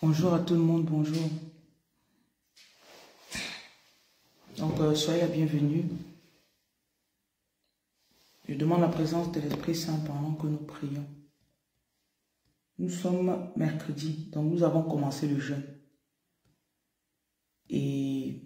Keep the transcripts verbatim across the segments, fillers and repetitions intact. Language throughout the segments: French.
Bonjour à tout le monde, bonjour. Donc, euh, soyez la bienvenue. Je demande la présence de l'Esprit Saint pendant que nous prions. Nous sommes mercredi, donc nous avons commencé le jeûne. Et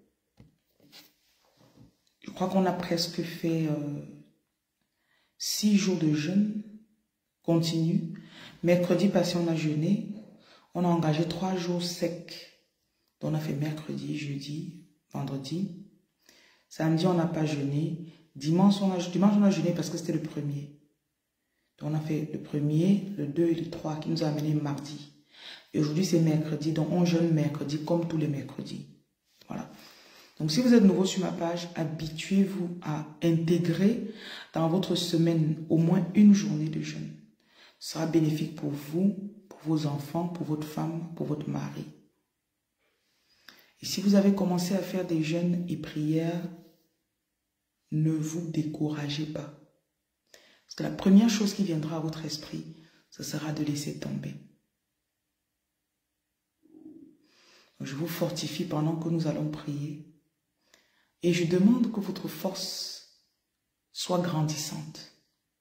je crois qu'on a presque fait euh, six jours de jeûne continu. Mercredi passé, on a jeûné. On a engagé trois jours secs. Donc, on a fait mercredi, jeudi, vendredi. Samedi, on n'a pas jeûné. Dimanche on, a, dimanche, on a jeûné parce que c'était le premier. Donc, on a fait le premier, le deux et le trois qui nous a amené mardi. Et aujourd'hui, c'est mercredi. Donc, on jeûne mercredi comme tous les mercredis. Voilà. Donc, si vous êtes nouveau sur ma page, habituez-vous à intégrer dans votre semaine au moins une journée de jeûne. Ce sera bénéfique pour vous, pour vos enfants, pour votre femme, pour votre mari. Et si vous avez commencé à faire des jeûnes et prières, ne vous découragez pas. Parce que la première chose qui viendra à votre esprit, ce sera de laisser tomber. Donc, je vous fortifie pendant que nous allons prier. Et je demande que votre force soit grandissante.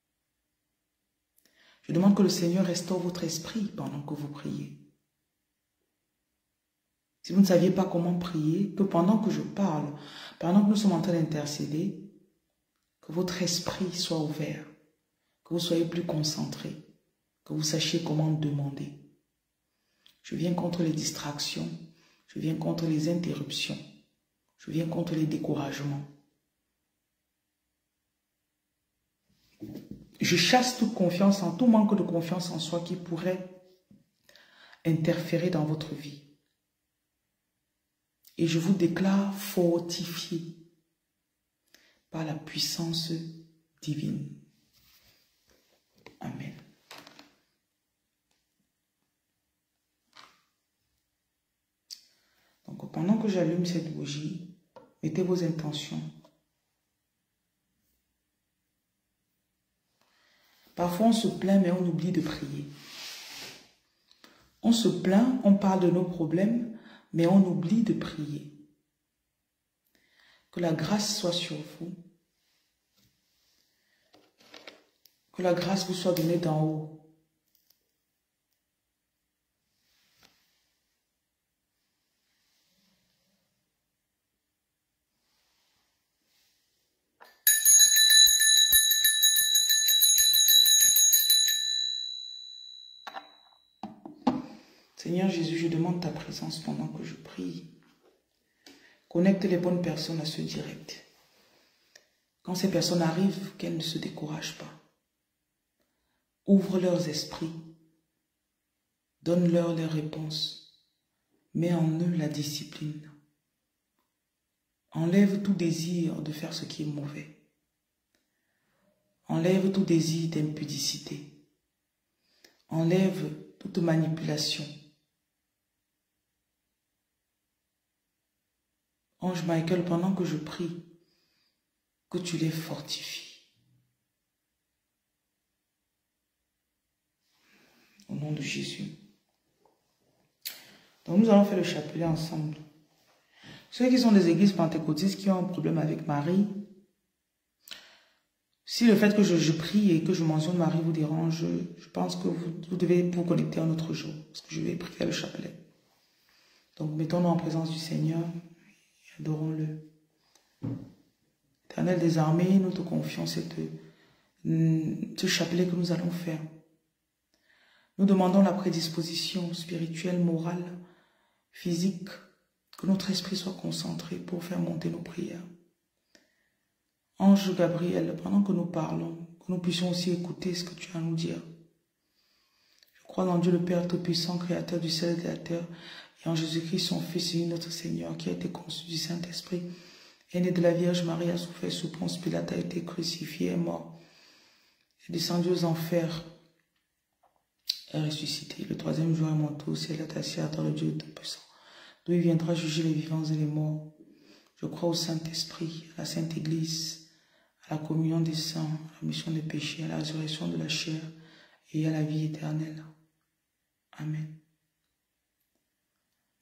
Je demande que le Seigneur restaure votre esprit pendant que vous priez. Si vous ne saviez pas comment prier, que pendant que je parle, pendant que nous sommes en train d'intercéder, que votre esprit soit ouvert, que vous soyez plus concentré, que vous sachiez comment demander. Je viens contre les distractions, je viens contre les interruptions, je viens contre les découragements. Je chasse toute confiance en, tout manque de confiance en soi qui pourrait interférer dans votre vie. Et je vous déclare fortifié par la puissance divine. Amen. Donc, pendant que j'allume cette bougie, mettez vos intentions. Parfois, on se plaint, mais on oublie de prier. On se plaint, on parle de nos problèmes, mais on oublie de prier. Que la grâce soit sur vous. Que la grâce vous soit donnée d'en haut. Seigneur Jésus, je demande ta présence pendant que je prie. Connecte les bonnes personnes à ce direct. Quand ces personnes arrivent, qu'elles ne se découragent pas. Ouvre leurs esprits. Donne-leur les réponses. Mets en eux la discipline. Enlève tout désir de faire ce qui est mauvais. Enlève tout désir d'impudicité. Enlève toute manipulation. Ange Michael, pendant que je prie, que tu les fortifies. Au nom de Jésus. Donc nous allons faire le chapelet ensemble. Ceux qui sont des églises pentecôtistes qui ont un problème avec Marie, si le fait que je, je prie et que je mentionne Marie vous dérange, je pense que vous, vous devez vous connecter un autre jour, parce que je vais prier le chapelet. Donc mettons-nous en présence du Seigneur. Adorons-le. Éternel des armées, nous te confions cette, ce chapelet que nous allons faire. Nous demandons la prédisposition spirituelle, morale, physique, que notre esprit soit concentré pour faire monter nos prières. Ange Gabriel, pendant que nous parlons, que nous puissions aussi écouter ce que tu as à nous dire. Je crois dans Dieu le Père Tout-Puissant, Créateur du ciel et de la terre, et en Jésus-Christ, son Fils et notre Seigneur, qui a été conçu du Saint-Esprit, est né de la Vierge Marie, a souffert sous Ponce Pilate, a été crucifié, est mort, est descendu aux enfers, est ressuscité. Le troisième jour est monté au ciel, est assis à droite de Dieu Tout-Puissant, d'où il viendra juger les vivants et les morts. Je crois au Saint-Esprit, à la Sainte Église, à la communion des saints, à la rémission des péchés, à la résurrection de la chair et à la vie éternelle. Amen.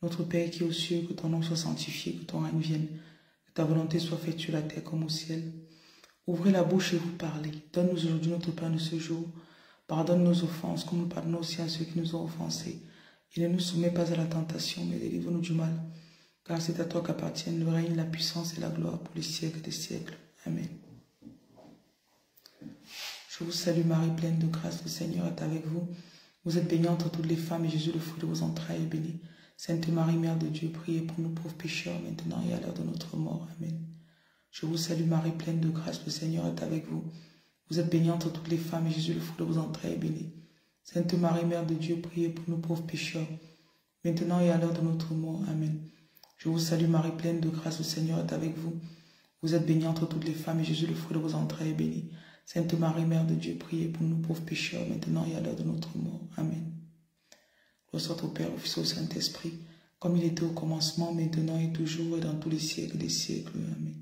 Notre Père qui est aux cieux, que ton nom soit sanctifié, que ton règne vienne, que ta volonté soit faite sur la terre comme au ciel. Ouvrez la bouche et vous parlez. Donne-nous aujourd'hui notre pain de ce jour. Pardonne nos offenses, comme nous pardonnons aussi à ceux qui nous ont offensés. Et ne nous soumets pas à la tentation, mais délivre-nous du mal. Car c'est à toi qu'appartiennent le règne, la puissance et la gloire pour les siècles des siècles. Amen. Je vous salue Marie, pleine de grâce, le Seigneur est avec vous. Vous êtes bénie entre toutes les femmes, et Jésus, le fruit de vos entrailles, est béni. Sainte Marie, Mère de Dieu, priez pour nous pauvres pécheurs, maintenant et à l'heure de notre mort. Amen. Je vous salue Marie, pleine de grâce, le Seigneur est avec vous. Vous êtes bénie entre toutes les femmes, et Jésus, le fruit de vos entrailles, est béni. Sainte Marie, Mère de Dieu, priez pour nous pauvres pécheurs, maintenant et à l'heure de notre mort. Amen. Je vous salue Marie, pleine de grâce, le Seigneur est avec vous. Vous êtes bénie entre toutes les femmes, et Jésus, le fruit de vos entrailles, est béni. Sainte Marie, Mère de Dieu, priez pour nous pauvres pécheurs, maintenant et à l'heure de notre mort. Amen. Gloire soit au Père, au Fils et au Saint-Esprit, comme il était au commencement, maintenant et toujours, et dans tous les siècles des siècles. Amen.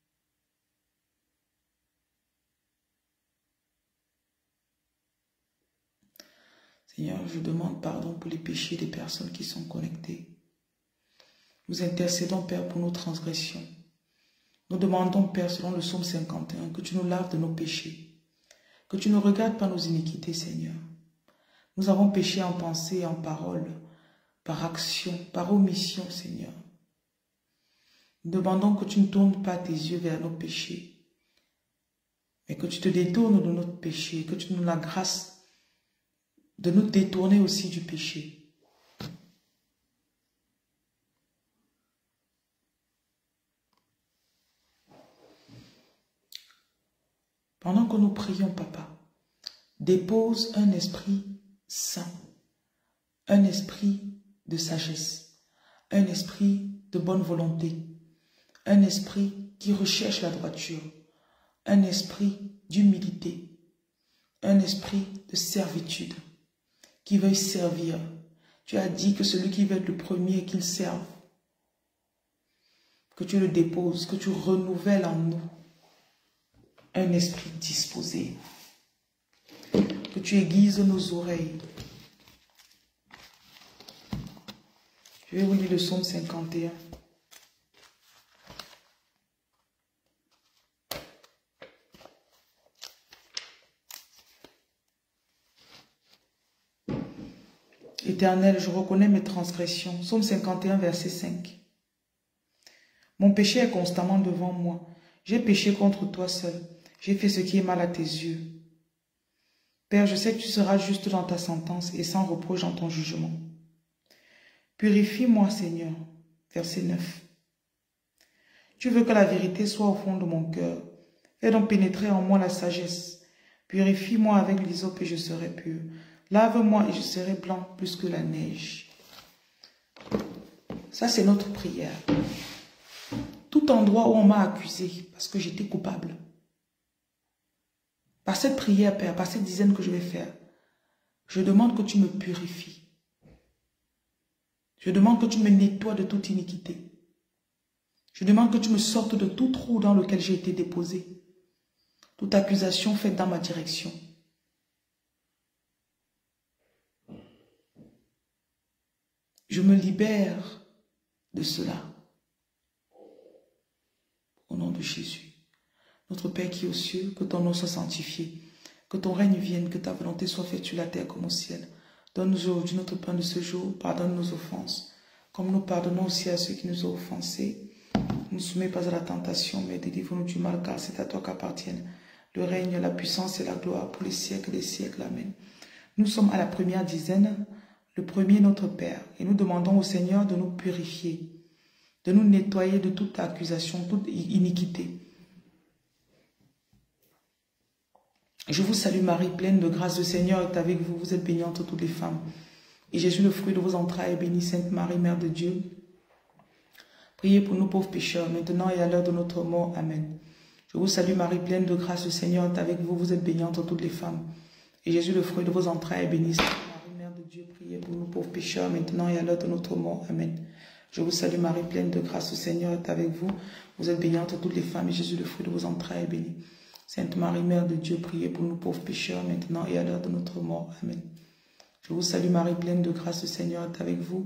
Seigneur, je demande pardon pour les péchés des personnes qui sont connectées. Nous intercédons, Père, pour nos transgressions. Nous demandons, Père, selon le psaume cinquante et un, que tu nous laves de nos péchés, que tu ne regardes pas nos iniquités, Seigneur. Nous avons péché en pensée et en parole, par action, par omission, Seigneur. Nous demandons que tu ne tournes pas tes yeux vers nos péchés, mais que tu te détournes de notre péché, que tu nous la grâce de nous détourner aussi du péché. Pendant que nous prions, Papa, dépose un esprit saint, un esprit de sagesse, un esprit de bonne volonté, un esprit qui recherche la droiture, un esprit d'humilité, un esprit de servitude, qui veuille servir. Tu as dit que celui qui veut être le premier, qu'il serve. Que tu le déposes, que tu renouvelles en nous un esprit disposé. Que tu aiguises nos oreilles. Je vais vous lire le psaume cinquante et un. Éternel, je reconnais mes transgressions. Psaume cinquante et un, verset cinq. Mon péché est constamment devant moi. J'ai péché contre toi seul. J'ai fait ce qui est mal à tes yeux. Père, je sais que tu seras juste dans ta sentence et sans reproche dans ton jugement. Purifie-moi, Seigneur. Verset neuf. Tu veux que la vérité soit au fond de mon cœur. Fais donc pénétrer en moi la sagesse. Purifie-moi avec l'hysope et je serai pur. Lave-moi et je serai blanc plus que la neige. Ça, c'est notre prière. Tout endroit où on m'a accusé parce que j'étais coupable. Par cette prière, Père, par cette dizaine que je vais faire, je demande que tu me purifies. Je demande que tu me nettoies de toute iniquité. Je demande que tu me sortes de tout trou dans lequel j'ai été déposé. Toute accusation faite dans ma direction. Je me libère de cela. Au nom de Jésus. Notre Père qui est aux cieux, que ton nom soit sanctifié. Que ton règne vienne, que ta volonté soit faite sur la terre comme au ciel. Donne-nous aujourd'hui notre pain de ce jour. Pardonne nos offenses, comme nous pardonnons aussi à ceux qui nous ont offensés. Ne nous soumets pas à la tentation, mais délivre-nous du mal, car c'est à toi qu'appartiennent le règne, la puissance et la gloire pour les siècles des siècles. Amen. Nous sommes à la première dizaine, le premier notre Père, et nous demandons au Seigneur de nous purifier, de nous nettoyer de toute accusation, toute iniquité. Je vous salue Marie, pleine de grâce, le Seigneur est avec vous, vous êtes bénie entre toutes les femmes. Et Jésus, le fruit de vos entrailles, est béni. Sainte Marie, Mère de Dieu, priez pour nous pauvres pécheurs, maintenant et à l'heure de notre mort. Amen. Je vous salue Marie, pleine de grâce, le Seigneur est avec vous, vous êtes bénie entre toutes les femmes. Et Jésus, le fruit de vos entrailles, est béni. Sainte Marie, Mère de Dieu, priez pour nous pauvres pécheurs, maintenant et à l'heure de notre mort. Amen. Je vous salue Marie, pleine de grâce, le Seigneur est avec vous, vous êtes bénie entre toutes les femmes, et Jésus, le fruit de vos entrailles, est béni. Sainte Marie, Mère de Dieu, priez pour nous pauvres pécheurs, maintenant et à l'heure de notre mort. Amen. Je vous salue Marie, pleine de grâce, le Seigneur est avec vous.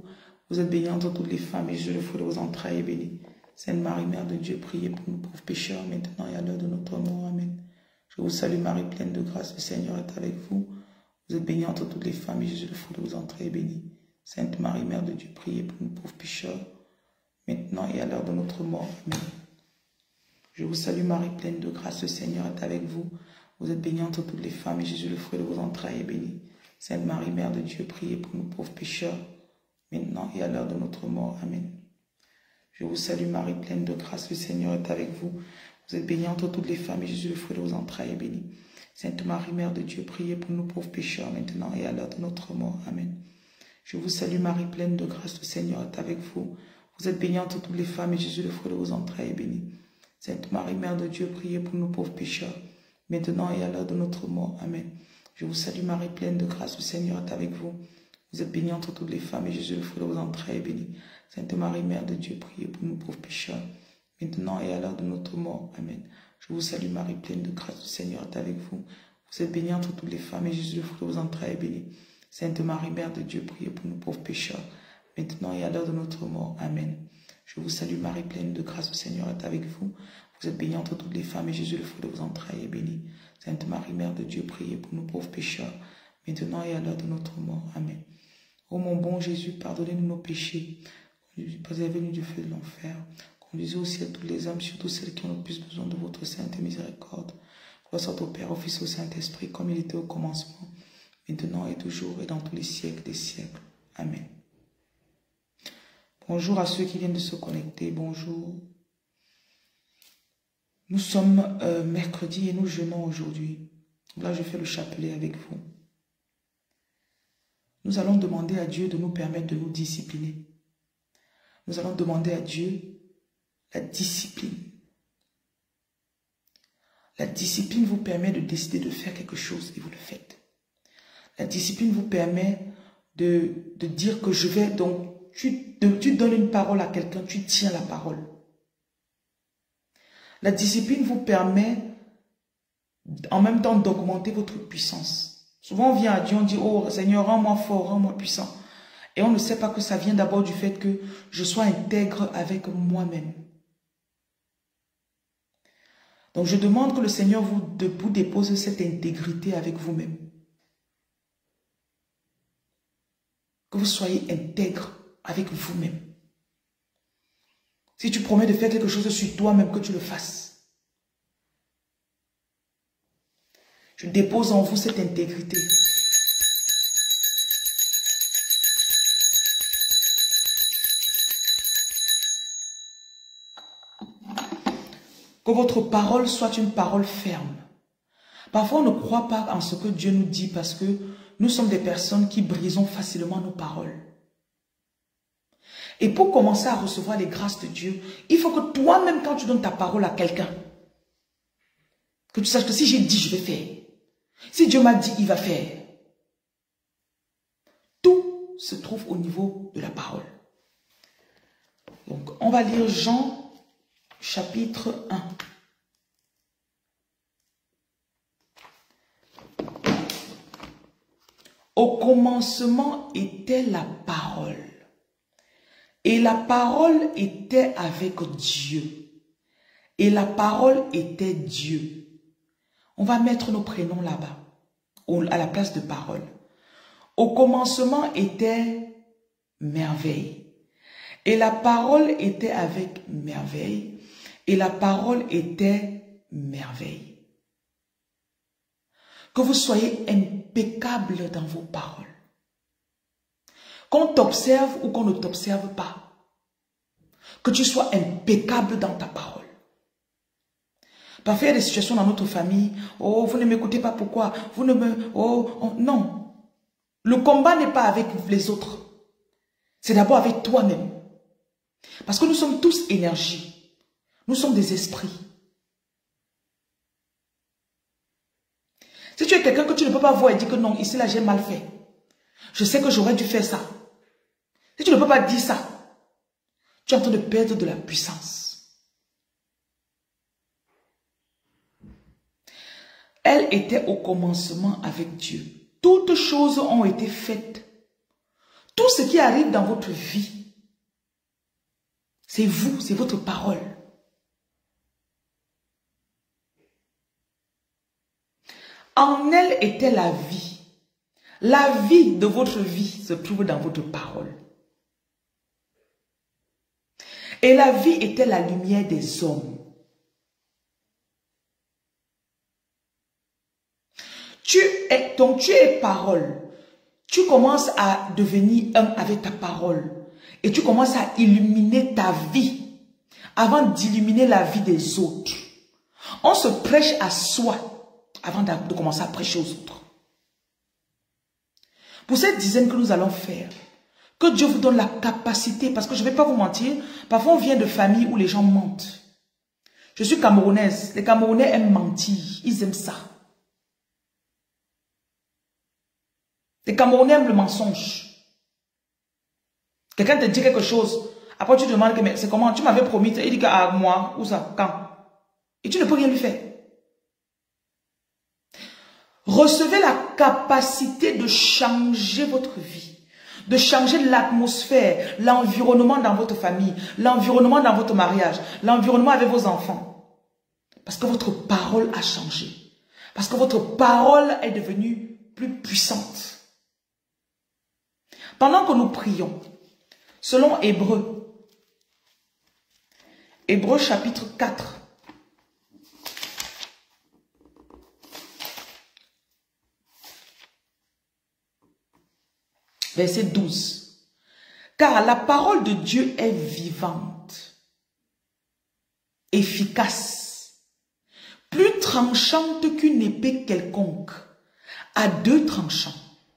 Vous êtes bénie entre toutes les femmes et Jésus, le fruit de vos entrailles, est béni. Sainte Marie, Mère de Dieu, priez pour nous pauvres pécheurs, maintenant et à l'heure de notre mort. Amen. Je vous salue Marie, pleine de grâce, le Seigneur est avec vous. Vous êtes bénie entre toutes les femmes et Jésus, le fruit de vos entrailles, est béni. Sainte Marie, Mère de Dieu, priez pour nous pauvres pécheurs, maintenant et à l'heure de notre mort. Amen. Je vous salue Marie, pleine de grâce, le Seigneur est avec vous. Vous êtes bénie entre toutes les femmes et Jésus, le fruit de vos entrailles, est béni. Sainte Marie, Mère de Dieu, priez pour nous pauvres pécheurs, maintenant et à l'heure de notre mort. Amen. Je vous salue Marie, pleine de grâce, le Seigneur est avec vous. Vous êtes bénie entre toutes les femmes et Jésus, le fruit de vos entrailles, est béni. Sainte Marie, Mère de Dieu, priez pour nous pauvres pécheurs, maintenant et à l'heure de notre mort. Amen. Je vous salue Marie, pleine de grâce, le Seigneur est avec vous. Vous êtes bénie entre toutes les femmes et Jésus, le fruit de vos entrailles, est béni. Sainte Marie, Mère de Dieu, priez pour nous pauvres pécheurs, maintenant et à l'heure de notre mort. Amen. Je vous salue Marie, pleine de grâce, le Seigneur est avec vous. Vous êtes bénie entre toutes les femmes et Jésus, le fruit de vos entrailles, est béni. Sainte Marie, Mère de Dieu, priez pour nous pauvres pécheurs, maintenant et à l'heure de notre mort. Amen. Je vous salue Marie, pleine de grâce, le Seigneur est avec vous. Vous êtes bénie entre toutes les femmes et Jésus, le fruit de vos entrailles, est béni. Sainte Marie, Mère de Dieu, priez pour nous pauvres pécheurs, maintenant et à l'heure de notre mort. Amen. Je vous salue Marie, pleine de grâce, le Seigneur est avec vous. Vous êtes bénie entre toutes les femmes et Jésus, le fruit de vos entrailles, est béni. Sainte Marie, Mère de Dieu, priez pour nous pauvres pécheurs, maintenant et à l'heure de notre mort. Amen. Ô mon bon Jésus, pardonnez-nous nos péchés, préservez-nous du feu de l'enfer, conduisez au ciel toutes les âmes, surtout celles qui ont le plus besoin de votre sainte miséricorde. Gloire soit au Père, au Fils et au Saint-Esprit, comme il était au commencement, maintenant et toujours et dans tous les siècles des siècles. Amen. Bonjour à ceux qui viennent de se connecter, bonjour. Nous sommes euh, mercredi et nous jeûnons aujourd'hui. Là, je fais le chapelet avec vous. Nous allons demander à Dieu de nous permettre de nous discipliner. Nous allons demander à Dieu la discipline. La discipline vous permet de décider de faire quelque chose et vous le faites. La discipline vous permet de, de dire que je vais donc, tu, de, tu donnes une parole à quelqu'un, tu tiens la parole. La discipline vous permet en même temps d'augmenter votre puissance. Souvent on vient à Dieu, on dit, oh Seigneur, rends-moi fort, rends-moi puissant. Et on ne sait pas que ça vient d'abord du fait que je sois intègre avec moi-même. Donc je demande que le Seigneur vous, de, vous dépose cette intégrité avec vous-même. Que vous soyez intègre avec vous-même. Si tu promets de faire quelque chose sur toi-même, que tu le fasses. Je dépose en vous cette intégrité. Que votre parole soit une parole ferme. Parfois, on ne croit pas en ce que Dieu nous dit parce que nous sommes des personnes qui brisons facilement nos paroles. Et pour commencer à recevoir les grâces de Dieu, il faut que toi-même, quand tu donnes ta parole à quelqu'un, que tu saches que si j'ai dit, je vais faire. Si Dieu m'a dit, il va faire. Tout se trouve au niveau de la parole. Donc, on va lire Jean, chapitre un. Au commencement était la parole. Et la parole était avec Dieu. Et la parole était Dieu. On va mettre nos prénoms là-bas, à la place de parole. Au commencement était merveille. Et la parole était avec merveille. Et la parole était merveille. Que vous soyez impeccable dans vos paroles. Qu'on t'observe ou qu'on ne t'observe pas. Que tu sois impeccable dans ta parole. Parfois, il y a des situations dans notre famille. Oh, vous ne m'écoutez pas, pourquoi? Vous ne me... Oh, oh, non. Le combat n'est pas avec les autres. C'est d'abord avec toi-même. Parce que nous sommes tous énergie. Nous sommes des esprits. Si tu es quelqu'un que tu ne peux pas voir et dire que non, ici là j'ai mal fait. Je sais que j'aurais dû faire ça. Si tu ne peux pas dire ça, tu es en train de perdre de la puissance. Elle était au commencement avec Dieu. Toutes choses ont été faites. Tout ce qui arrive dans votre vie, c'est vous, c'est votre parole. En elle était la vie. La vie de votre vie se trouve dans votre parole. Et la vie était la lumière des hommes. Tu es, donc tu es parole. Tu commences à devenir un avec ta parole. Et tu commences à illuminer ta vie avant d'illuminer la vie des autres. On se prêche à soi avant de commencer à prêcher aux autres. Pour cette dizaine que nous allons faire, que Dieu vous donne la capacité, parce que je ne vais pas vous mentir, parfois on vient de familles où les gens mentent. Je suis camerounaise, les Camerounais aiment mentir, ils aiment ça. Les Camerounais aiment le mensonge. Quelqu'un te dit quelque chose, après tu demandes, mais c'est comment, tu m'avais promis, il dit à moi, où ça, quand? Et tu ne peux rien lui faire. Recevez la capacité de changer votre vie, de changer l'atmosphère, l'environnement dans votre famille, l'environnement dans votre mariage, l'environnement avec vos enfants. Parce que votre parole a changé. Parce que votre parole est devenue plus puissante. Pendant que nous prions, selon Hébreux, Hébreux chapitre quatre, verset douze. Car la parole de Dieu est vivante, efficace, plus tranchante qu'une épée quelconque, à deux tranchants,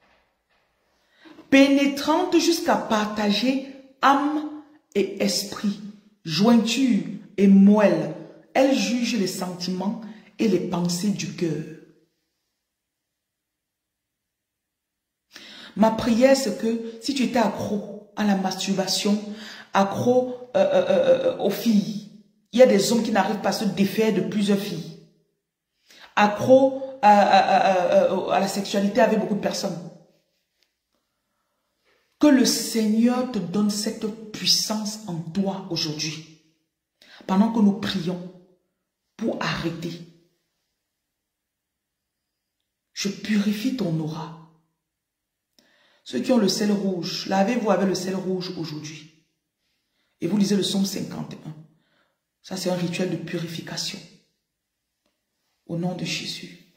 pénétrante jusqu'à partager âme et esprit, jointure et moelle. Elle juge les sentiments et les pensées du cœur. Ma prière, c'est que si tu étais accro à la masturbation, accro euh, euh, euh, aux filles, il y a des hommes qui n'arrivent pas à se défaire de plusieurs filles. Accro à, à, à, à la sexualité avec beaucoup de personnes. Que le Seigneur te donne cette puissance en toi aujourd'hui. Pendant que nous prions pour arrêter. Je purifie ton aura. Ceux qui ont le sel rouge, lavez-vous avec le sel rouge aujourd'hui. Et vous lisez le psaume cinquante et un. Ça, c'est un rituel de purification. Au nom de Jésus.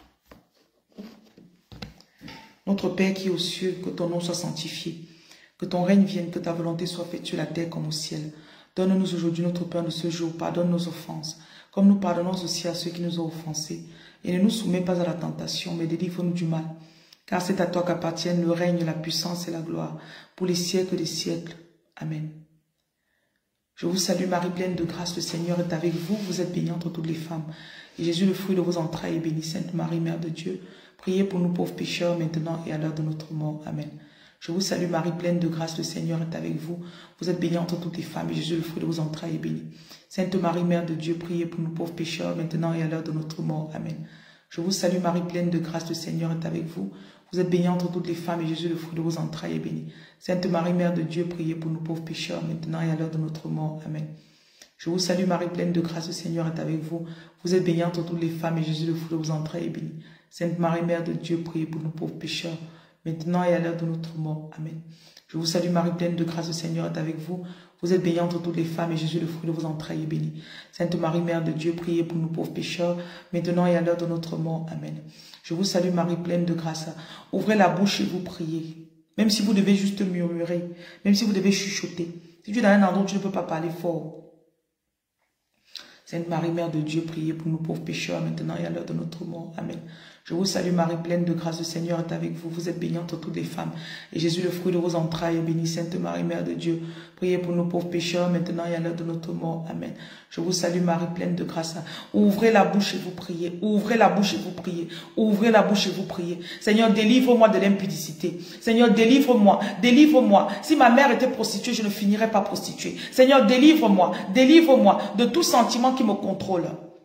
Notre Père qui est aux cieux, que ton nom soit sanctifié. Que ton règne vienne, que ta volonté soit faite sur la terre comme au ciel. Donne-nous aujourd'hui notre pain de ce jour. Pardonne nos offenses, comme nous pardonnons aussi à ceux qui nous ont offensés. Et ne nous soumets pas à la tentation, mais délivre-nous du mal. Car c'est à toi qu'appartiennent le règne, la puissance et la gloire, pour les siècles des siècles. Amen. Je vous salue Marie, pleine de grâce, le Seigneur est avec vous. Vous êtes bénie entre toutes les femmes. Et Jésus, le fruit de vos entrailles, est béni. Sainte Marie, Mère de Dieu, priez pour nous pauvres pécheurs, maintenant et à l'heure de notre mort. Amen. Je vous salue Marie, pleine de grâce, le Seigneur est avec vous. Vous êtes bénie entre toutes les femmes, et Jésus, le fruit de vos entrailles, est béni. Sainte Marie, Mère de Dieu, priez pour nous pauvres pécheurs, maintenant et à l'heure de notre mort. Amen. Je vous salue Marie, pleine de grâce, le Seigneur est avec vous. Vous êtes bénie entre toutes les femmes, et Jésus, le fruit de vos entrailles, est béni. Sainte Marie, Mère de Dieu, priez pour nous pauvres pécheurs, maintenant et à l'heure de notre mort. Amen. Je vous salue Marie, pleine de grâce, le Seigneur est avec vous. Vous êtes bénie entre toutes les femmes, et Jésus, le fruit de vos entrailles, est béni. Sainte Marie, Mère de Dieu, priez pour nous pauvres pécheurs, maintenant et à l'heure de notre mort. Amen. Je vous salue Marie, pleine de grâce, le Seigneur est avec vous. Vous êtes bénie entre toutes les femmes, et Jésus, le fruit de vos entrailles, est béni. Sainte Marie, Mère de Dieu, priez pour nous pauvres pécheurs, maintenant et à l'heure de notre mort. Amen. Je vous salue Marie, pleine de grâce. Ouvrez la bouche et vous priez. Même si vous devez juste murmurer, même si vous devez chuchoter. Si tu es dans un endroit où tu ne peux pas parler fort. Sainte Marie, Mère de Dieu, priez pour nous pauvres pécheurs, maintenant et à l'heure de notre mort. Amen. Je vous salue Marie, pleine de grâce, le Seigneur est avec vous. Vous êtes bénie entre toutes les femmes. Et Jésus, le fruit de vos entrailles, est béni. Sainte Marie, Mère de Dieu, priez pour nous pauvres pécheurs, maintenant et à l'heure de notre mort. Amen. Je vous salue Marie, pleine de grâce. Ouvrez la bouche et vous priez. Ouvrez la bouche et vous priez. Ouvrez la bouche et vous priez. Seigneur, délivre-moi de l'impudicité. Seigneur, délivre-moi. Délivre-moi. Si ma mère était prostituée, je ne finirais pas prostituée. Seigneur, délivre-moi. Délivre-moi de tout sentiment qui me contrôle.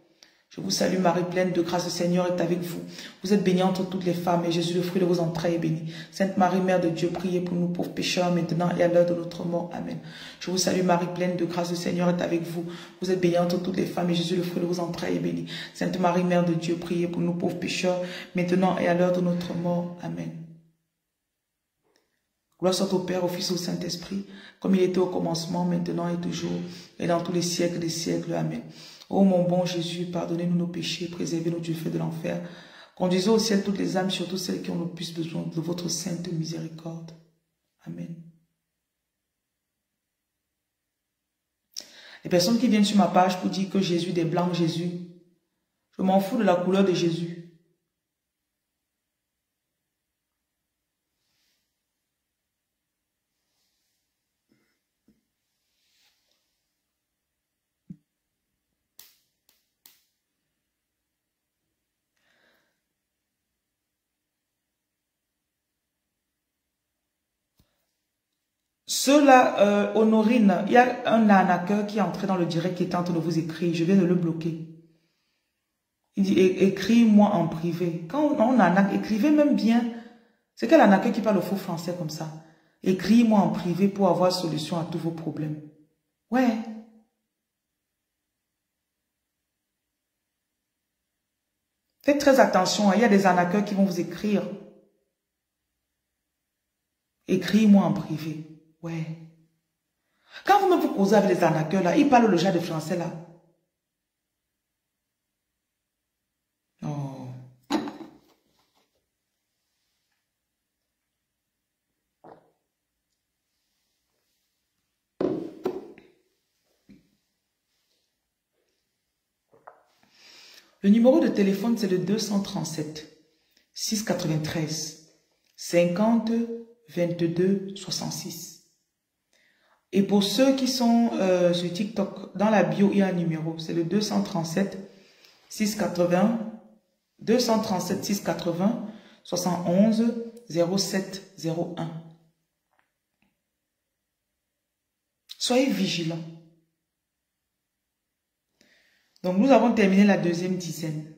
Je vous salue Marie, pleine de grâce, le Seigneur est avec vous. Vous êtes bénie entre toutes les femmes et Jésus, le fruit de vos entrailles, est béni. Sainte Marie, Mère de Dieu, priez pour nous pauvres pécheurs, maintenant et à l'heure de notre mort. Amen. Je vous salue Marie, pleine de grâce, le Seigneur est avec vous. Vous êtes bénie entre toutes les femmes et Jésus, le fruit de vos entrailles, est béni. Sainte Marie, Mère de Dieu, priez pour nous pauvres pécheurs, maintenant et à l'heure de notre mort. Amen. Gloire soit au Père, au Fils et au Saint-Esprit, comme il était au commencement, maintenant et toujours, et dans tous les siècles des siècles. Amen. Ô mon bon Jésus, pardonnez-nous nos péchés, préservez-nous du feu de l'enfer. Conduisez au ciel toutes les âmes, surtout celles qui ont le plus besoin de votre sainte miséricorde. Amen. Les personnes qui viennent sur ma page pour dire que Jésus des blancs, Jésus, je m'en fous de la couleur de Jésus. Ceux-là, euh, Honorine, il y a un arnaqueur qui est entré dans le direct qui est en train de vous écrire. Je viens de le bloquer. Il dit, écris-moi en privé. Quand on arnaque, écrivez même bien. C'est quel arnaqueur qui parle le faux français comme ça? Écris-moi en privé pour avoir solution à tous vos problèmes. Ouais. Faites très attention. Il y a des arnaqueurs qui vont vous écrire. Écris-moi en privé. Ouais. Quand vous-même vous causez avec les arnaqueurs là, ils parlent le genre de français là. Oh. Le numéro de téléphone, c'est le deux cent trente-sept, six cent quatre-vingt-treize, cinquante, vingt-deux, soixante-six. Et pour ceux qui sont euh, sur TikTok, dans la bio, il y a un numéro. C'est le deux cent trente-sept, six cent quatre-vingts, deux cent trente-sept, six cent quatre-vingts, soixante et onze, zéro sept zéro un. Soyez vigilants. Donc, nous avons terminé la deuxième dizaine.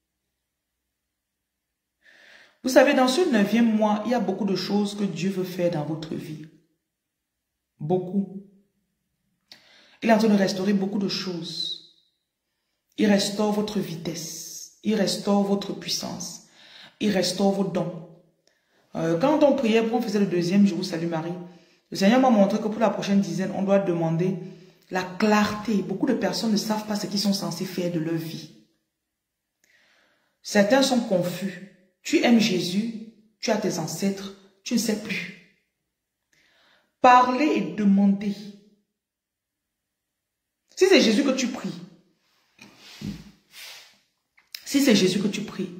Vous savez, dans ce neuvième mois, il y a beaucoup de choses que Dieu veut faire dans votre vie. Beaucoup. Il est en train de restaurer beaucoup de choses. Il restaure votre vitesse. Il restaure votre puissance. Il restaure vos dons. Euh, quand on priait, quand on faisait le deuxième, je vous salue Marie, le Seigneur m'a montré que pour la prochaine dizaine, on doit demander la clarté. Beaucoup de personnes ne savent pas ce qu'ils sont censés faire de leur vie. Certains sont confus. Tu aimes Jésus, tu as tes ancêtres, tu ne sais plus. Parlez et demandez. Si c'est Jésus que tu pries, si c'est Jésus que tu pries,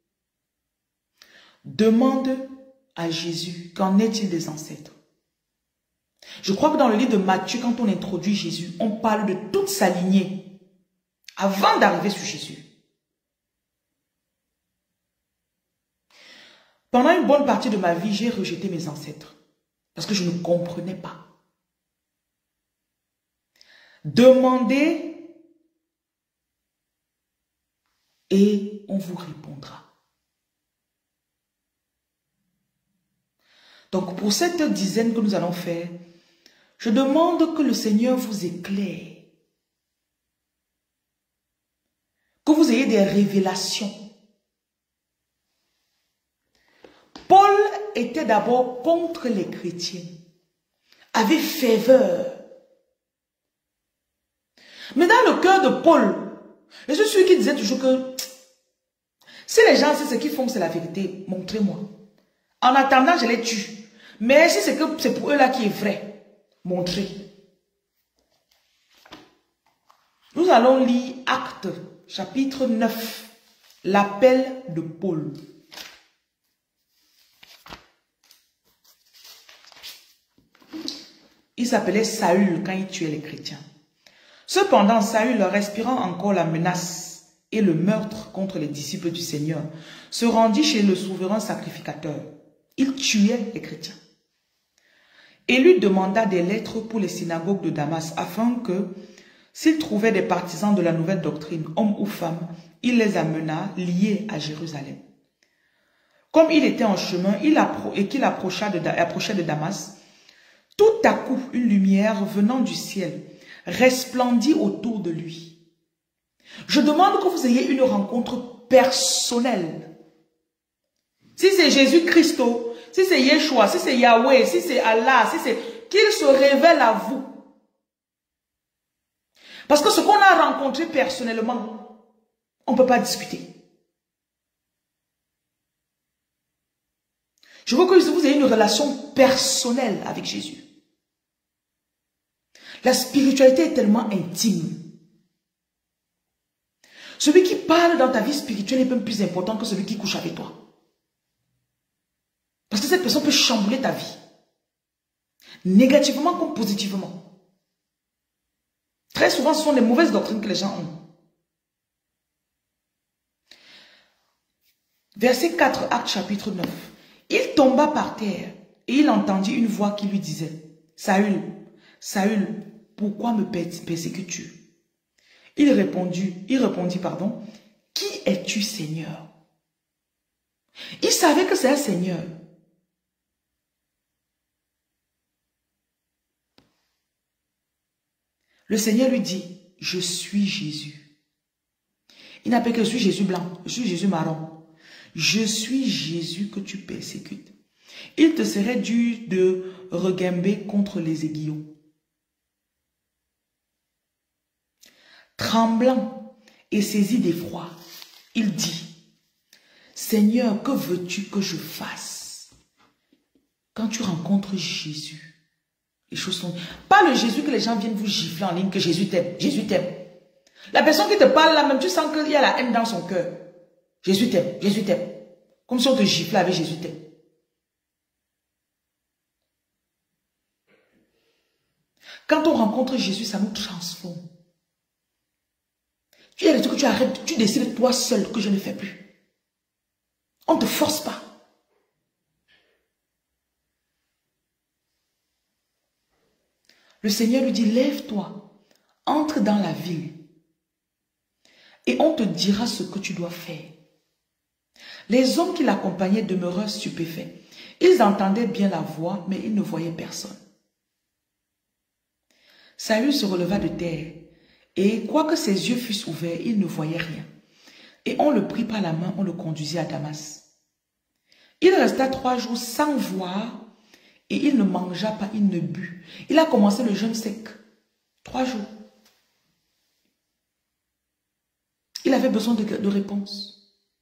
demande à Jésus, qu'en est-il des ancêtres? Je crois que dans le livre de Matthieu, quand on introduit Jésus, on parle de toute sa lignée avant d'arriver sur Jésus. Pendant une bonne partie de ma vie, j'ai rejeté mes ancêtres parce que je ne comprenais pas. Demandez et on vous répondra. Donc pour cette dizaine que nous allons faire, je demande que le Seigneur vous éclaire. Que vous ayez des révélations. Paul était d'abord contre les chrétiens, avait ferveur. Mais dans le cœur de Paul, je suis celui qui disait toujours que si les gens savent ce qu'ils font, c'est la vérité, montrez-moi. En attendant, je les tue. Mais si c'est que c'est pour eux là qui est vrai, montrez. Nous allons lire Actes, chapitre neuf, l'appel de Paul. Il s'appelait Saül quand il tuait les chrétiens. Cependant, Saül, respirant encore la menace et le meurtre contre les disciples du Seigneur, se rendit chez le souverain sacrificateur. Il tuait les chrétiens. Et lui demanda des lettres pour les synagogues de Damas, afin que S'il trouvait des partisans de la nouvelle doctrine, hommes ou femmes, il les amena liés à Jérusalem. Comme il était en chemin il appro et qu'il approcha de, approchait de Damas, tout à coup, une lumière venant du ciel resplendit autour de lui. Je demande que vous ayez une rencontre personnelle. Si c'est Jésus-Christ, si c'est Yeshua, si c'est Yahweh, si c'est Allah, si c'est qu'il se révèle à vous. Parce que ce qu'on a rencontré personnellement, on ne peut pas discuter. Je veux que vous ayez une relation personnelle avec Jésus. La spiritualité est tellement intime. Celui qui parle dans ta vie spirituelle est même plus important que celui qui couche avec toi. Parce que cette personne peut chambouler ta vie. Négativement comme positivement. Très souvent, ce sont des mauvaises doctrines que les gens ont. Verset quatre, Actes chapitre neuf. Il tomba par terre et il entendit une voix qui lui disait, « Saül, Saül, pourquoi me persécutes-tu » Il répondit, il répondit, pardon, « Qui es-tu, Seigneur » Il savait que c'est un Seigneur. Le Seigneur lui dit, « Je suis Jésus. » Il n'appelle que je suis Jésus blanc, je suis Jésus marron. Je suis Jésus que tu persécutes. Il te serait dû de reguimber contre les aiguillons. Tremblant et saisi d'effroi, il dit, « Seigneur, que veux-tu que je fasse ?» Quand tu rencontres Jésus, les choses sont... Pas le Jésus que les gens viennent vous gifler en ligne, que Jésus t'aime, Jésus t'aime. La personne qui te parle là même, tu sens qu'il y a la haine dans son cœur. Jésus t'aime, Jésus t'aime. Comme si on te giflait avec Jésus t'aime. Quand on rencontre Jésus, ça nous transforme. Tu as des trucs que tu arrêtes, tu décides toi seul que je ne fais plus. On ne te force pas. Le Seigneur lui dit, lève-toi, entre dans la ville et on te dira ce que tu dois faire. Les hommes qui l'accompagnaient demeurèrent stupéfaits. Ils entendaient bien la voix, mais ils ne voyaient personne. Saül se releva de terre, et quoique ses yeux fussent ouverts, il ne voyait rien. Et on le prit par la main, on le conduisit à Damas. Il resta trois jours sans voir, et il ne mangea pas, il ne but. Il a commencé le jeûne sec. Trois jours. Il avait besoin de, de réponses.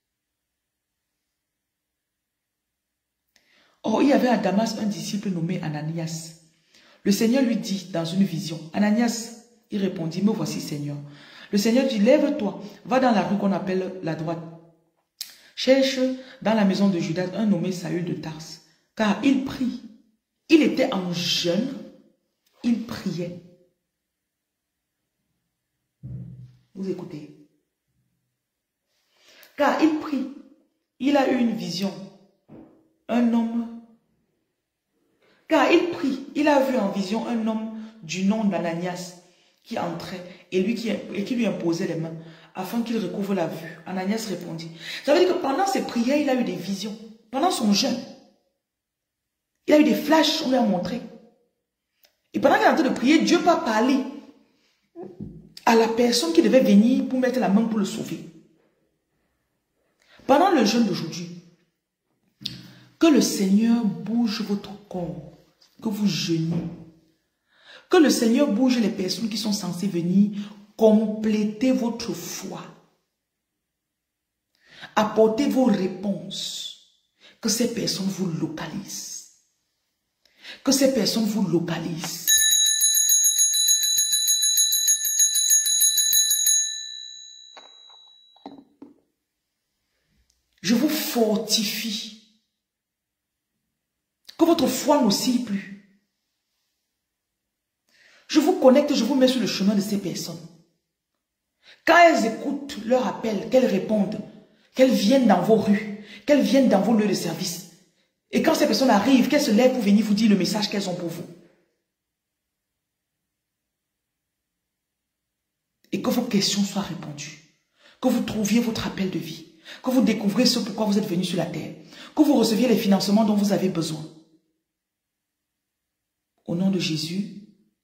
Or, il y avait à Damas un disciple nommé Ananias. Le Seigneur lui dit dans une vision, « Ananias », il répondit, « Me voici, Seigneur. » Le Seigneur dit, « Lève-toi, va dans la rue qu'on appelle la droite. Cherche dans la maison de Judas un nommé Saül de Tarse, car il prie. Il était en jeûne, il priait. » Vous écoutez. Car il prie, il a eu une vision. Un homme, car il prie, il a vu en vision un homme du nom d'Ananias qui entrait et, lui qui, et qui lui imposait les mains afin qu'il recouvre la vue. Ananias répondit. Ça veut dire que pendant ses prières, il a eu des visions. Pendant son jeûne, il a eu des flashs, on lui a montré. Et pendant qu'il est en train de prier, Dieu va parler à la personne qui devait venir pour mettre la main pour le sauver. Pendant le jeûne d'aujourd'hui, que le Seigneur bouge votre corps, que vous jeûniez. Que le Seigneur bouge les personnes qui sont censées venir compléter votre foi. Apportez vos réponses. Que ces personnes vous localisent. Que ces personnes vous localisent. Je vous fortifie. Que votre foi n'oscille plus. Je vous connecte, je vous mets sur le chemin de ces personnes. Quand elles écoutent leur appel, qu'elles répondent, qu'elles viennent dans vos rues, qu'elles viennent dans vos lieux de service. Et quand ces personnes arrivent, qu'elles se lèvent pour venir vous dire le message qu'elles ont pour vous. et que vos questions soient répondues. Que vous trouviez votre appel de vie. Que vous découvrez ce pourquoi vous êtes venu sur la terre. Que vous receviez les financements dont vous avez besoin. Au nom de Jésus,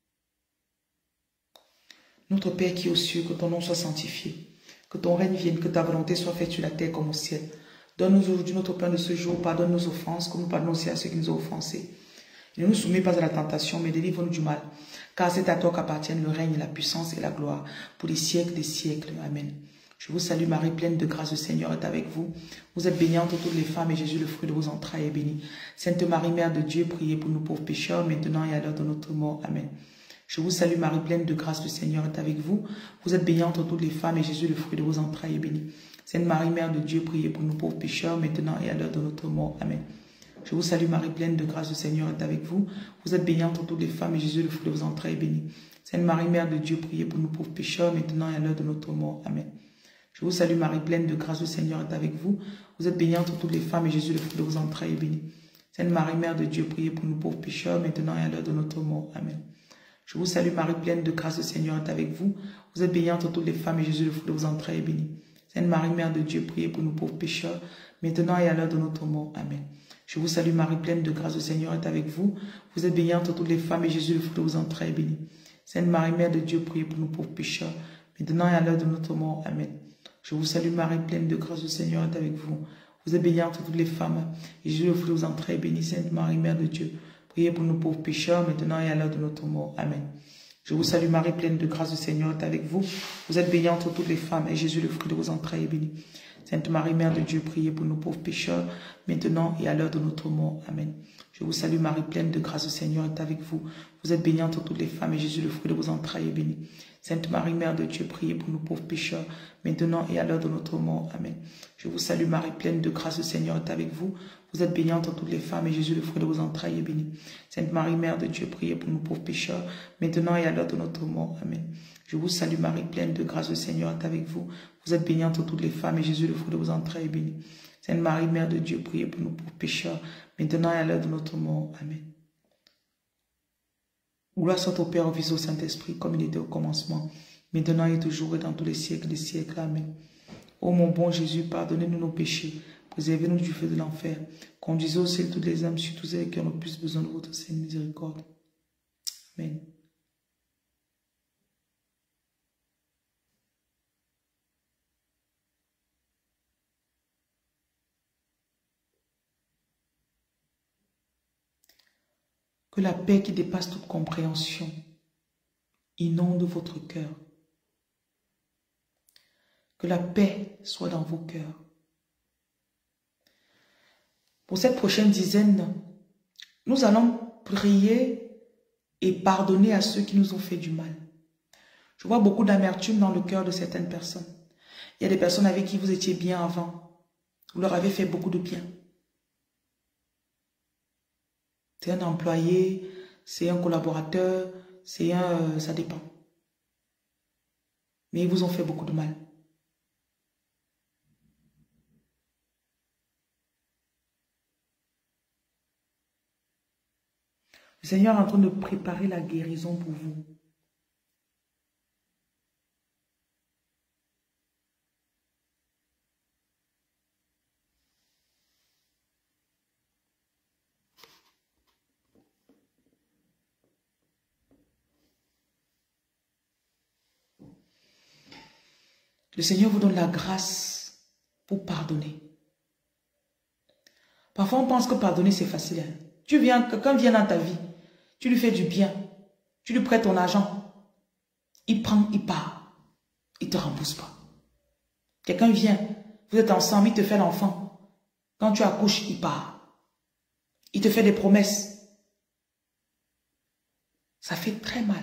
notre Père qui est aux cieux, que ton nom soit sanctifié. Que ton règne vienne, que ta volonté soit faite sur la terre comme au ciel. Donne-nous aujourd'hui notre pain de ce jour. Pardonne nos offenses, comme nous pardonnons aussi à ceux qui nous ont offensés. Et ne nous soumets pas à la tentation, mais délivre-nous du mal. Car c'est à toi qu'appartiennent le règne, la puissance et la gloire, pour les siècles des siècles. Amen. Je vous salue Marie, pleine de grâce, le Seigneur est avec vous. Vous êtes bénie entre toutes les femmes, et Jésus, le fruit de vos entrailles, est béni. Sainte Marie, Mère de Dieu, priez pour nous pauvres pécheurs, maintenant et à l'heure de notre mort. Amen. Je vous salue Marie, pleine de grâce, le Seigneur est avec vous. Vous êtes bénie entre toutes les femmes, et Jésus, le fruit de vos entrailles, est béni. Sainte Marie, Mère de Dieu, priez pour nous pauvres pécheurs, maintenant et à l'heure de notre mort. Amen. Je vous salue Marie, pleine de grâce, le Seigneur est avec vous. Vous êtes bénie entre toutes les femmes, et Jésus, le fruit de vos entrailles, est béni. Sainte Marie, Mère de Dieu, priez pour nous pauvres pécheurs, maintenant et à l'heure de notre mort. Amen. Je vous salue Marie, pleine de grâce, le Seigneur est avec vous. Vous êtes bénie entre toutes les femmes, et Jésus, le fruit de vos entrailles, est béni. Sainte Marie, Mère de Dieu, priez pour nous pauvres pécheurs, maintenant et à l'heure de notre mort. Amen. Je vous salue Marie, pleine de grâce, le Seigneur est avec vous. Vous êtes bénie entre toutes les femmes, et Jésus, le fruit de vos entrailles, est béni. Sainte Marie, Mère de Dieu, priez pour nous pauvres pécheurs, maintenant et à l'heure de notre mort. Amen. Je vous salue Marie, pleine de grâce, le Seigneur est avec vous. Vous êtes bénie entre toutes les femmes, et Jésus, le fruit de vos entrailles, est béni. Sainte Marie, Mère de Dieu, priez pour nous pauvres pécheurs, maintenant et à l'heure de notre mort. Amen. Je vous salue Marie, pleine de grâce, le Seigneur est avec vous. Vous êtes bénie entre toutes les femmes, et Jésus, le fruit de vos entrailles, est béni. Sainte Marie, Mère de Dieu, priez pour nous pauvres pécheurs, maintenant et à l'heure de notre mort. Amen. Je vous salue Marie, pleine de grâce, le Seigneur est avec vous. Vous êtes bénie entre toutes les femmes, et Jésus, le fruit de vos entrailles, est béni. Sainte Marie, Mère de Dieu, priez pour nous pauvres pécheurs, maintenant et à l'heure de notre mort. Amen. Je vous salue Marie, pleine de grâce, le Seigneur est avec vous. Vous êtes bénie entre toutes les femmes, et Jésus, le fruit de vos entrailles, est béni. Sainte Marie, Mère de Dieu, priez pour nous pauvres pécheurs, maintenant et à l'heure de notre mort. Amen. Je vous salue Marie, pleine de grâce, le Seigneur est avec vous. Vous êtes bénie entre toutes les femmes, et Jésus, le fruit de vos entrailles, est béni. Sainte Marie, Mère de Dieu, priez pour nous pauvres pécheurs, maintenant et à l'heure de notre mort. Amen. Je vous salue Marie, pleine de grâce, le Seigneur est avec vous. Vous êtes bénie entre toutes les femmes, et Jésus, le fruit de vos entrailles, est béni. Sainte Marie, Mère de Dieu, priez pour nous pauvres pécheurs, maintenant et à l'heure de notre mort. Amen. Gloire soit au Père, au Fils et au Saint-Esprit, comme il était au commencement, maintenant et toujours et dans tous les siècles des siècles. Amen. Ô mon bon Jésus, pardonnez-nous nos péchés, préservez-nous du feu de l'enfer, conduisez au ciel toutes les âmes, surtout celles qui ont le plus besoin de votre sainte miséricorde. Amen. Que la paix qui dépasse toute compréhension inonde votre cœur. Que la paix soit dans vos cœurs. Pour cette prochaine dizaine, nous allons prier et pardonner à ceux qui nous ont fait du mal. Je vois beaucoup d'amertume dans le cœur de certaines personnes. Il y a des personnes avec qui vous étiez bien avant. Vous leur avez fait beaucoup de bien. C'est un employé, c'est un collaborateur, c'est un... Euh, ça dépend. Mais ils vous ont fait beaucoup de mal. Le Seigneur est en train de préparer la guérison pour vous. Le Seigneur vous donne la grâce pour pardonner. Parfois, on pense que pardonner, c'est facile. Hein? Tu viens, quelqu'un vient dans ta vie, tu lui fais du bien, tu lui prêtes ton argent, il prend, il part, il ne te rembourse pas. Quelqu'un vient, vous êtes ensemble, il te fait l'enfant. Quand tu accouches, il part. Il te fait des promesses. Ça fait très mal.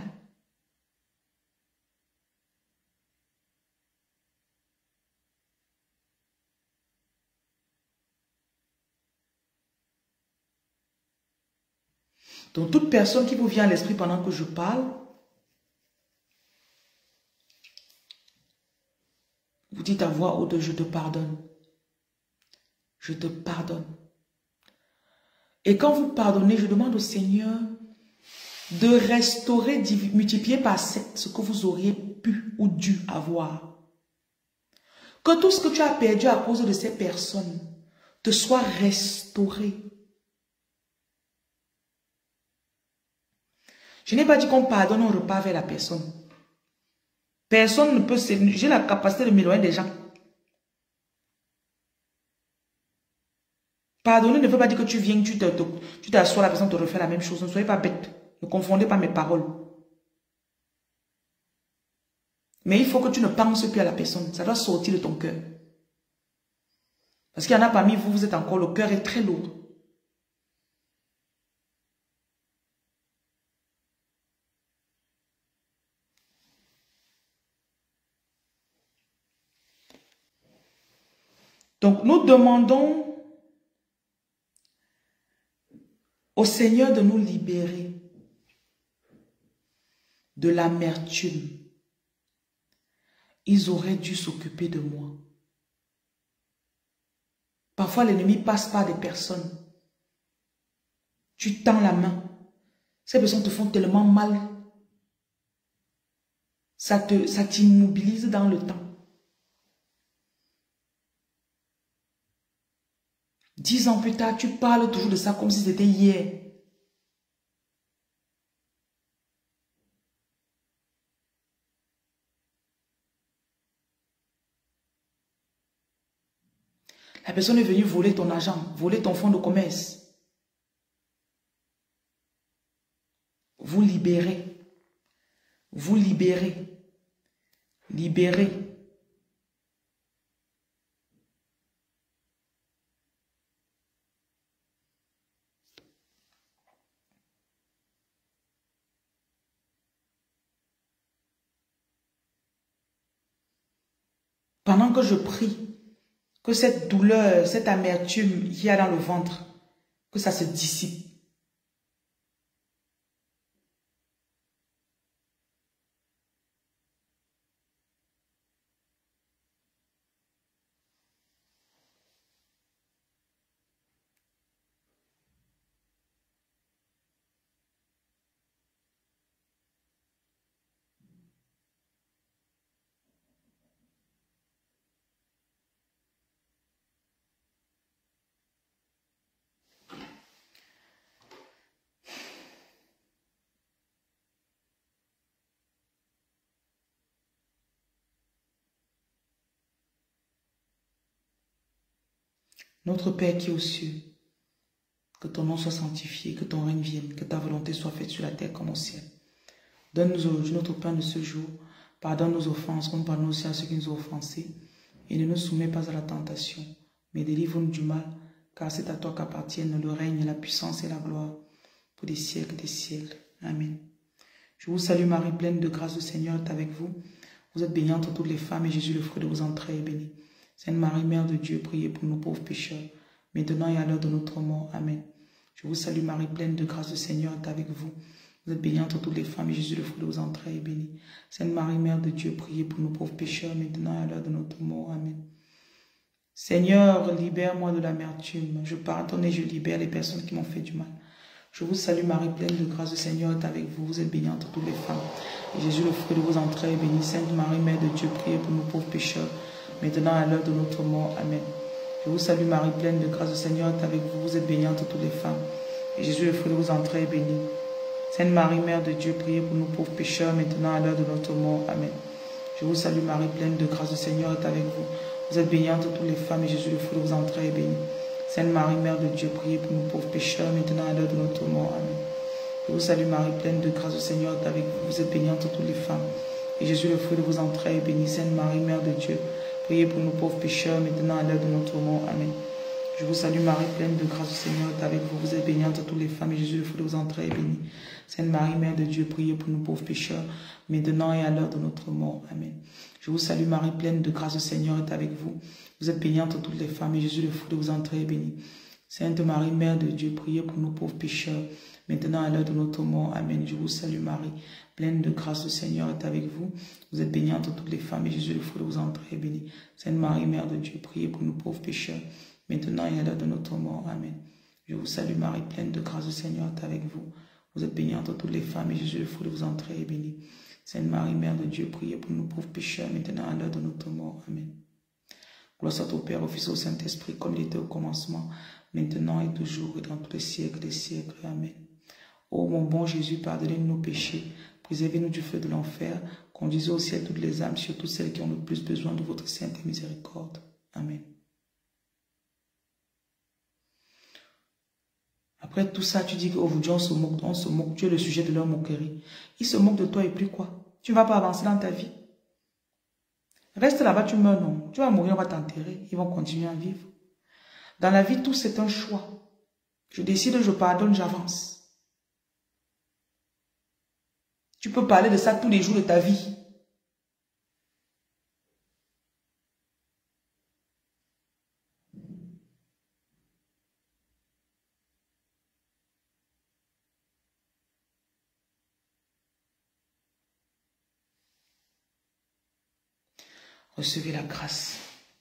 Donc, toute personne qui vous vient à l'esprit pendant que je parle, vous dites à voix haute, je te pardonne. Je te pardonne. Et quand vous pardonnez, je demande au Seigneur de restaurer, multiplier par sept ce que vous auriez pu eu ou dû avoir. Que tout ce que tu as perdu à cause de ces personnes te soit restauré. Je n'ai pas dit qu'on pardonne, on repart vers la personne. Personne ne peut... J'ai la capacité de m'éloigner des gens. Pardonner ne veut pas dire que tu viens, tu t'assois, la personne te refait la même chose. Ne soyez pas bête. Ne confondez pas mes paroles. Mais il faut que tu ne penses plus à la personne. Ça doit sortir de ton cœur. Parce qu'il y en a parmi vous, vous êtes encore, le cœur est très lourd. Donc, nous demandons au Seigneur de nous libérer de l'amertume. Ils auraient dû s'occuper de moi. Parfois, l'ennemi passe par des personnes. Tu tends la main. Ces personnes te font tellement mal. Ça te, ça t'immobilise dans le temps. Dix ans plus tard, tu parles toujours de ça comme si c'était hier. La personne est venue voler ton argent, voler ton fonds de commerce. Vous libérez. Vous libérez. Libérez. Pendant que je prie, que cette douleur, cette amertume qu'il y a dans le ventre, que ça se dissipe. Notre Père qui est aux cieux, que ton nom soit sanctifié, que ton règne vienne, que ta volonté soit faite sur la terre comme au ciel. Donne-nous aujourd'hui notre pain de ce jour. Pardonne nos offenses, comme pardonne aussi à ceux qui nous ont offensés. Et ne nous soumets pas à la tentation, mais délivre-nous du mal, car c'est à toi qu'appartiennent le règne, la puissance et la gloire, pour des siècles des siècles. Amen. Je vous salue Marie, pleine de grâce, le Seigneur est avec vous. Vous êtes bénie entre toutes les femmes, et Jésus, le fruit de vos entrailles, est béni. Sainte Marie, Mère de Dieu, priez pour nous pauvres pécheurs, maintenant et à l'heure de notre mort. Amen. Je vous salue Marie, pleine de grâce, le Seigneur est avec vous. Vous êtes bénie entre toutes les femmes, et Jésus, le fruit de vos entrailles, est béni. Sainte Marie, Mère de Dieu, priez pour nous pauvres pécheurs, maintenant et à l'heure de notre mort. Amen. Seigneur, libère-moi de l'amertume. Je pardonne et je libère les personnes qui m'ont fait du mal. Je vous salue Marie, pleine de grâce, le Seigneur est avec vous. Vous êtes bénie entre toutes les femmes, et Jésus, le fruit de vos entrailles, est béni. Sainte Marie, Mère de Dieu, priez pour nous pauvres pécheurs, maintenant à l'heure de notre mort. Amen. Je vous salue Marie, pleine de grâce, le Seigneur est avec vous. Vous êtes bénie entre toutes les femmes, et Jésus, le fruit de vos entrailles, est béni. Sainte Marie, Mère de Dieu, priez pour nous pauvres pécheurs, maintenant à l'heure de notre mort. Amen. Je vous salue Marie, pleine de grâce, le Seigneur est avec vous. Vous êtes bénie entre toutes les femmes, et Jésus, le fruit de vos entrailles, est béni. Sainte Marie, Mère de Dieu, priez pour nous pauvres pécheurs, maintenant à l'heure de notre mort. Amen. Je vous salue Marie, pleine de grâce, le Seigneur est avec vous. Vous êtes bénie entre toutes les femmes, et Jésus, le fruit de vos entrailles, est béni. Sainte Marie, Mère de Dieu, priez pour nous pauvres pécheurs, maintenant à l'heure de notre mort. Amen. Je vous salue Marie, pleine de grâce, le Seigneur est avec vous. Vous êtes bénie entre toutes les femmes, et Jésus, le fruit de vos entrailles, est béni. Sainte Marie, Mère de Dieu, priez pour nous pauvres pécheurs, maintenant et à l'heure de notre mort. Amen. Je vous salue Marie, pleine de grâce, le Seigneur est avec vous. Vous êtes bénie entre toutes les femmes, et Jésus, le fruit de vos entrailles, est béni. Sainte Marie, Mère de Dieu, priez pour nous pauvres pécheurs, maintenant à l'heure de notre mort. Amen. Je vous salue Marie, pleine de grâce, le Seigneur est avec vous. Vous êtes bénie entre toutes les femmes, et Jésus, le fruit de vos entrailles, est béni. Sainte Marie, Mère de Dieu, priez pour nous pauvres pécheurs, maintenant et à l'heure de notre mort. Amen. Je vous salue Marie, pleine de grâce, le Seigneur est avec vous. Vous êtes bénie entre toutes les femmes, et Jésus, le fruit de vos entrailles, est béni. Sainte Marie, Mère de Dieu, priez pour nous pauvres pécheurs, maintenant à l'heure de notre mort. Amen. Gloire soit au Père, au Fils et au Saint-Esprit, comme il était au commencement, maintenant et toujours, et dans tous les siècles des siècles. Amen. Ô mon bon Jésus, pardonnez-nous nos péchés, préservez-nous du feu de l'enfer, conduisez au ciel toutes les âmes, surtout celles qui ont le plus besoin de votre sainte miséricorde. Amen. Après tout ça, tu dis qu'aujourd'hui on se moque, on se moque, tu es le sujet de leur moquerie. Ils se moquent de toi et puis quoi? Tu ne vas pas avancer dans ta vie. Reste là-bas, tu meurs, non. Tu vas mourir, on va t'enterrer. Ils vont continuer à vivre. Dans la vie, tout c'est un choix. Je décide, je pardonne, j'avance. Tu peux parler de ça tous les jours de ta vie. Recevez la grâce.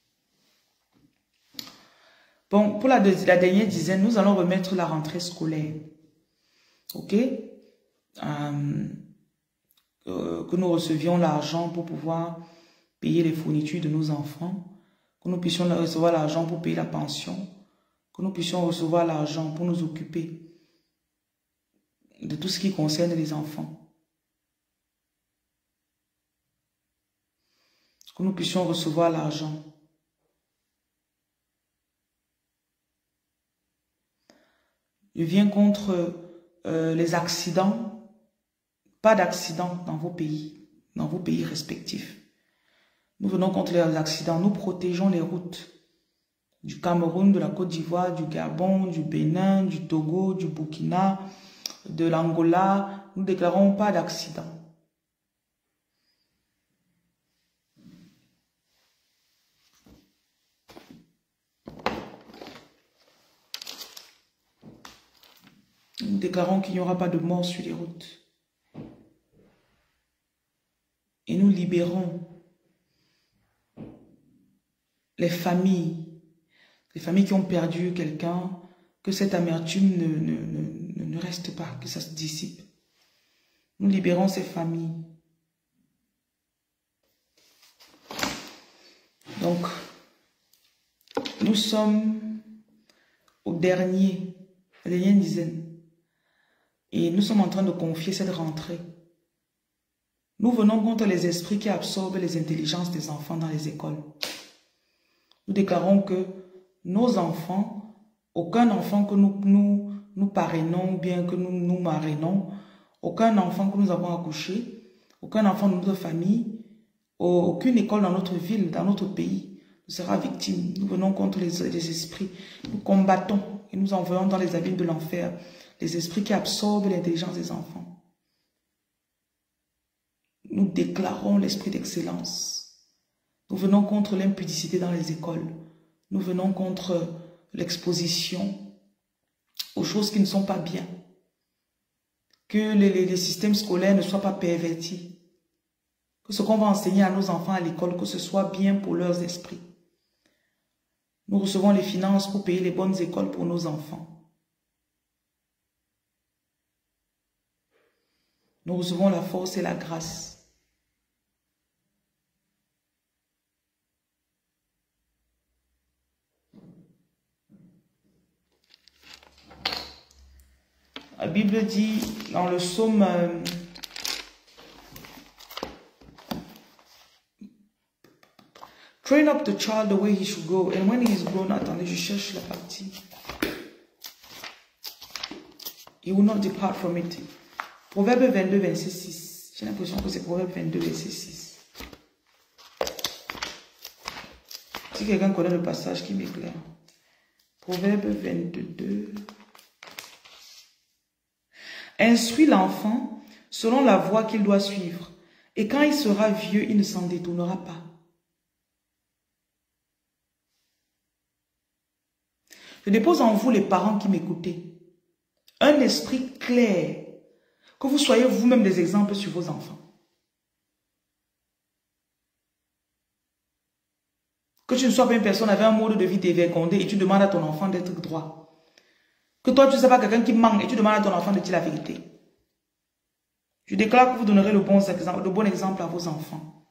Bon, pour la, la dernière dizaine, nous allons remettre la rentrée scolaire. Ok? Euh, euh, que nous recevions l'argent pour pouvoir payer les fournitures de nos enfants. Que nous puissions recevoir l'argent pour payer la pension. Que nous puissions recevoir l'argent pour nous occuper de tout ce qui concerne les enfants. Que nous puissions recevoir l'argent. Je viens contre euh, les accidents. Pas d'accidents dans vos pays, dans vos pays respectifs. Nous venons contre les accidents. Nous protégeons les routes du Cameroun, de la Côte d'Ivoire, du Gabon, du Bénin, du Togo, du Burkina, de l'Angola. Nous ne déclarons pas d'accidents. Nous déclarons qu'il n'y aura pas de mort sur les routes. Et nous libérons les familles, les familles qui ont perdu quelqu'un, que cette amertume ne, ne, ne, ne reste pas, que ça se dissipe. Nous libérons ces familles. Donc, nous sommes au dernier, la dernière dizaine. Et nous sommes en train de confier cette rentrée. Nous venons contre les esprits qui absorbent les intelligences des enfants dans les écoles. Nous déclarons que nos enfants, aucun enfant que nous, nous, nous parrainons ou bien que nous nous marrainons, aucun enfant que nous avons accouché, aucun enfant de notre famille, aucune école dans notre ville, dans notre pays ne sera victime. Nous venons contre les, les esprits. Nous combattons et nous envoyons dans les abîmes de l'enfer les esprits qui absorbent l'intelligence des enfants. Nous déclarons l'esprit d'excellence. Nous venons contre l'impudicité dans les écoles. Nous venons contre l'exposition aux choses qui ne sont pas bien. Que les, les, les systèmes scolaires ne soient pas pervertis. Que ce qu'on va enseigner à nos enfants à l'école, que ce soit bien pour leurs esprits. Nous recevons les finances pour payer les bonnes écoles pour nos enfants. Nous recevons la force et la grâce. La Bible dit dans le psaume euh, train up the child the way he should go, and when he is grown, attendez, je cherche la partie. He will not depart from it. Proverbe vingt-deux, verset six. J'ai l'impression que c'est Proverbe vingt-deux, verset six. Si quelqu'un connaît le passage qui m'éclaire. Proverbe vingt-deux. Instruis l'enfant selon la voie qu'il doit suivre, et quand il sera vieux, il ne s'en détournera pas. Je dépose en vous, les parents qui m'écoutez, un esprit clair, que vous soyez vous-même des exemples sur vos enfants. Que tu ne sois pas une personne avec un mode de vie dévergondé et tu demandes à ton enfant d'être droit. Que toi, tu ne sais pas quelqu'un qui ment et tu demandes à ton enfant de dire la vérité. Je déclare que vous donnerez le bon exemple, le bon exemple à vos enfants.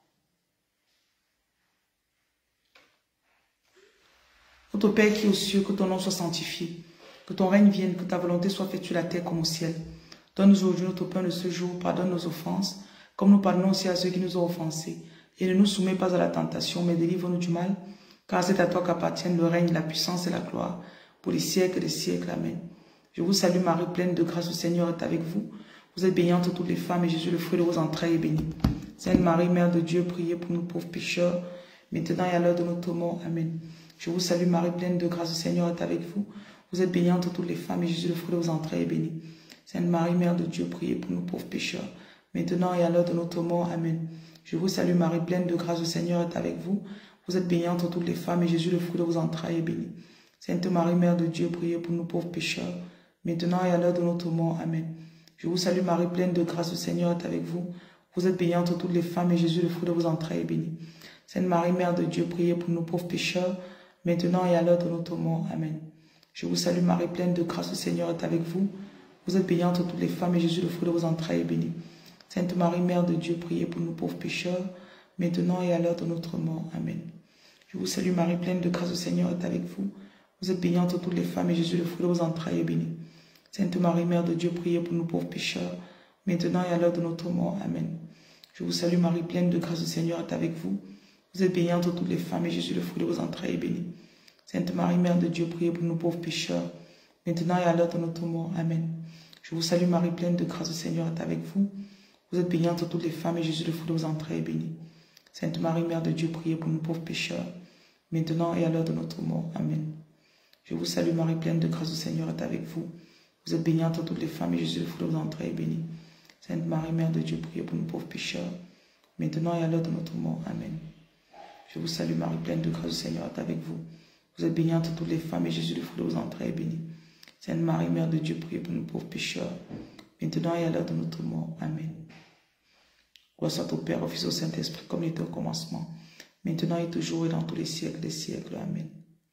Notre Père qui est aux cieux, que ton nom soit sanctifié, que ton règne vienne, que ta volonté soit faite sur la terre comme au ciel. Donne-nous aujourd'hui notre pain de ce jour, pardonne nos offenses, comme nous pardonnons aussi à ceux qui nous ont offensés. Et ne nous soumets pas à la tentation, mais délivre-nous du mal, car c'est à toi qu'appartiennent le règne, la puissance et la gloire, pour les siècles des siècles. Amen. Je vous salue Marie, pleine de grâce, le Seigneur est avec vous. Vous êtes bénie entre toutes les femmes, et Jésus, le fruit de vos entrailles, est béni. Sainte Marie, Mère de Dieu, priez pour nous pauvres pécheurs, maintenant et à l'heure de notre mort. Amen. Je vous salue Marie, pleine de grâce, le Seigneur est avec vous. Vous êtes bénie entre toutes les femmes, et Jésus, le fruit de vos entrailles, est béni. Sainte Marie, Mère de Dieu, priez pour nous pauvres pécheurs, maintenant et à l'heure de notre mort. Amen. Je vous salue Marie, pleine de grâce, le Seigneur est avec vous. Vous êtes bénie entre toutes les femmes, et Jésus, le fruit de vos entrailles, est béni. Sainte Marie, Mère de Dieu, priez pour nous pauvres pécheurs, maintenant et à l'heure de notre mort. Amen. Je vous salue Marie, pleine de grâce, le Seigneur est avec vous. Vous êtes bénie entre toutes les femmes, et Jésus, le fruit de vos entrailles, est béni. Sainte Marie, Mère de Dieu, priez pour nous pauvres pécheurs, maintenant et à l'heure de notre mort. Amen. Je vous salue Marie, pleine de grâce, le Seigneur est avec vous. Vous êtes bénie entre toutes les femmes, et Jésus, le fruit de vos entrailles, est béni. Sainte Marie, Mère de Dieu, priez pour nous pauvres pécheurs, maintenant et à l'heure de notre mort. Amen. Je vous salue Marie, pleine de grâce, le Seigneur est avec vous. Vous êtes bénie entre toutes les femmes, et Jésus, le fruit de vos entrailles, est béni. Sainte Marie, Mère de Dieu, priez pour nous pauvres pécheurs, maintenant et à l'heure de notre mort. Amen. Je vous salue Marie, pleine de grâce, le Seigneur est avec vous. Vous êtes bénie entre toutes les femmes, et Jésus, le fruit de vos entrailles, est béni. Sainte Marie, Mère de Dieu, priez pour nous pauvres pécheurs, maintenant et à l'heure de notre mort. Amen. Je vous salue Marie, pleine de grâce, le Seigneur est avec vous. Vous êtes bénie entre toutes les femmes, et Jésus, le fruit de vos entrailles, est béni. Sainte Marie, Mère de Dieu, priez pour nous pauvres pécheurs, maintenant et à l'heure de notre mort. Amen. Je vous salue Marie, pleine de grâce, le Seigneur est avec vous. Vous êtes bénie entre toutes les femmes, et Jésus, le fruit de vos entrailles, est béni. Sainte Marie, Mère de Dieu, priez pour nous pauvres pécheurs, maintenant et à l'heure de notre mort. Amen. Je vous salue Marie, pleine de grâce, le Seigneur est avec vous. Vous êtes bénie entre toutes les femmes, et Jésus, le fruit de vos entrailles, est béni. Sainte Marie, Mère de Dieu, priez pour nous pauvres pécheurs, maintenant et à l'heure de notre mort. Amen. Gloire soit au Père, au Fils, au Saint-Esprit, comme il était au commencement, maintenant et toujours et dans tous les siècles des siècles. Amen.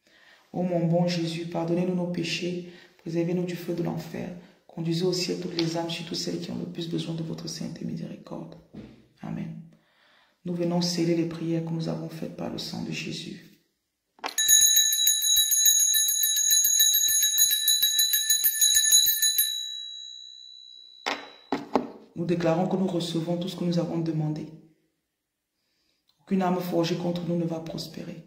Ô mon bon Jésus, pardonnez-nous nos péchés, préservez-nous du feu de l'enfer, conduisez au ciel toutes les âmes, surtout celles qui ont le plus besoin de votre sainte miséricorde. Amen. Nous venons sceller les prières que nous avons faites par le sang de Jésus. Nous déclarons que nous recevons tout ce que nous avons demandé. Aucune arme forgée contre nous ne va prospérer.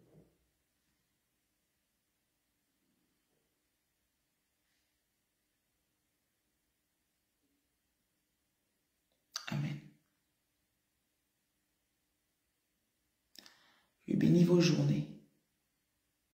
Amen. Je bénis vos journées.